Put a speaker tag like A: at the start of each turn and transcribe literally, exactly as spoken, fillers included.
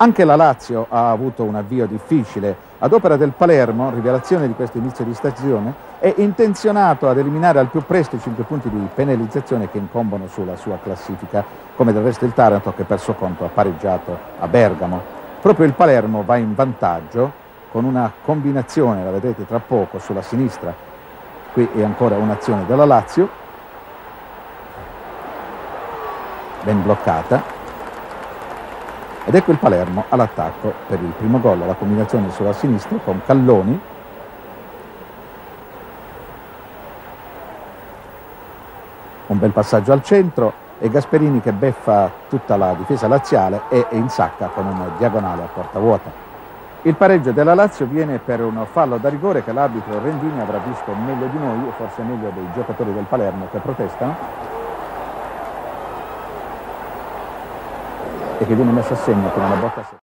A: Anche la Lazio ha avuto un avvio difficile. Ad opera del Palermo, rivelazione di questo inizio di stagione, è intenzionato ad eliminare al più presto i cinque punti di penalizzazione che incombono sulla sua classifica, come del resto il Taranto che per suo conto ha pareggiato a Bergamo. Proprio il Palermo va in vantaggio con una combinazione, la vedrete tra poco, sulla sinistra. Qui è ancora un'azione della Lazio, ben bloccata. Ed ecco il Palermo all'attacco per il primo gol, la combinazione sulla sinistra con Calloni. Un bel passaggio al centro e Gasperini che beffa tutta la difesa laziale e insacca con una diagonale a porta vuota. Il pareggio della Lazio viene per un fallo da rigore che l'arbitro Rendini avrà visto meglio di noi e forse meglio dei giocatori del Palermo che protestano, e che viene messo a segno con una botta secca.